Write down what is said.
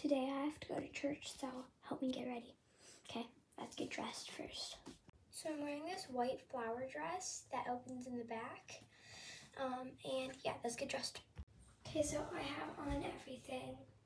today I have to go to church, so help me get ready. Okay, let's get dressed first. So I'm wearing this white flower dress that opens in the back. And yeah, let's get dressed. Okay, so I have on everything.